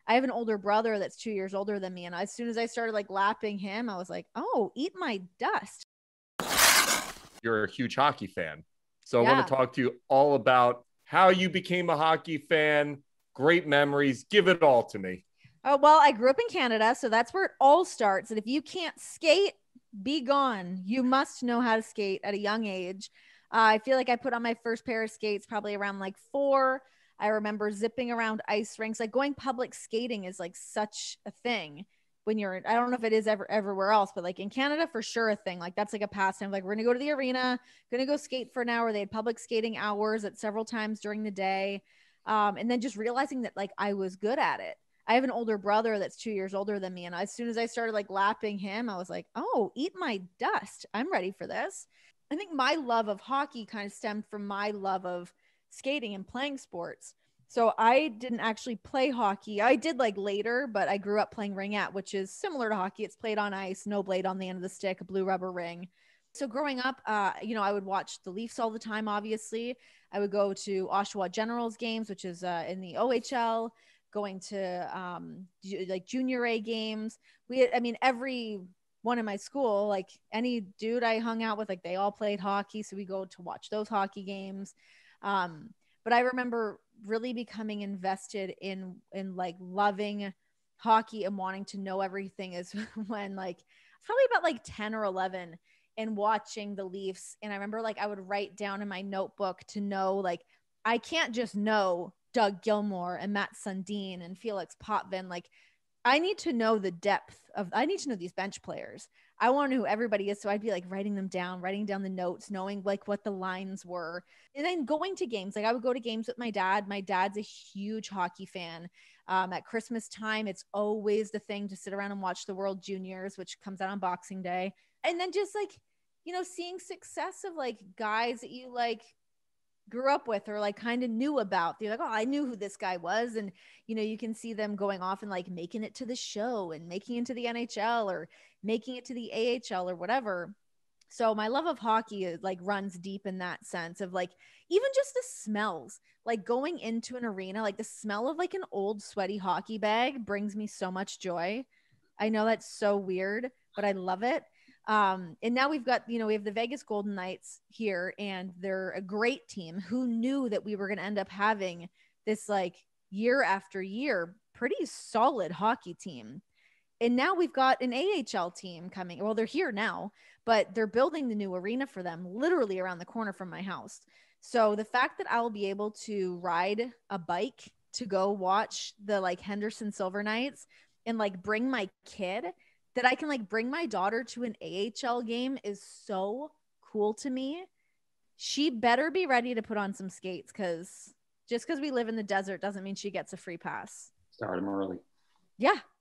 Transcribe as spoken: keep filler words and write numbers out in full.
I have an older brother that's two years older than me. And as soon as I started like lapping him, I was like, oh, eat my dust. You're a huge hockey fan. So I Yeah. want to talk to you all about how you became a hockey fan, great memories. Give it all to me. Oh, well, I grew up in Canada, so that's where it all starts. And if you can't skate, be gone. You must know how to skate at a young age. Uh, I feel like I put on my first pair of skates probably around like four. I remember zipping around ice rinks. Like going public skating is like such a thing when you're, I don't know if it is ever everywhere else, but like in Canada for sure a thing. Like that's like a pastime. Like we're gonna go to the arena, gonna go skate for an hour. They had public skating hours at several times during the day. Um, and then just realizing that like I was good at it. I have an older brother that's two years older than me. And as soon as I started like lapping him, I was like, oh, eat my dust. I'm ready for this. I think my love of hockey kind of stemmed from my love of skating and playing sports. So I didn't actually play hockey. I did like later, but I grew up playing ringette, which is similar to hockey. It's played on ice, no blade on the end of the stick, a blue rubber ring. So growing up, uh, you know, I would watch the Leafs all the time, obviously. I would go to Oshawa Generals games, which is uh, in the O H L, going to um, like junior A games. We, had, I mean, every one in my school, like any dude I hung out with, like they all played hockey. So we go to watch those hockey games. Um, but I remember really becoming invested in, in like loving hockey and wanting to know everything is when like, probably about like ten or eleven and watching the Leafs. And I remember like I would write down in my notebook to know, like, I can't just know Doug Gilmour and Matt Sundin and Felix Potvin. Like, I need to know the depth of, I need to know these bench players. I want to know who everybody is. So I'd be like writing them down, writing down the notes, knowing like what the lines were. And then going to games. Like I would go to games with my dad. My dad's a huge hockey fan. Um, at Christmas time, it's always the thing to sit around and watch the World Juniors, which comes out on Boxing Day. And then just like, you know, seeing success of like guys that you like grew up with or like kind of knew about. They're like, oh, I knew who this guy was. And, you know, you can see them going off and like making it to the show and making it to the N H L or making it to the A H L or whatever. So my love of hockey is like runs deep in that sense of like, even just the smells, like going into an arena, like the smell of like an old sweaty hockey bag brings me so much joy. I know that's so weird, but I love it. Um, and now we've got, you know, we have the Vegas Golden Knights here, and they're a great team. Who knew that we were going to end up having this like year after year, pretty solid hockey team. And now we've got an A H L team coming. Well, they're here now, but they're building the new arena for them literally around the corner from my house. So the fact that I'll be able to ride a bike to go watch the like Henderson Silver Knights and like bring my kid, that I can like bring my daughter to an A H L game is so cool to me. She better be ready to put on some skates, because just because we live in the desert doesn't mean she gets a free pass. Start them early. Yeah,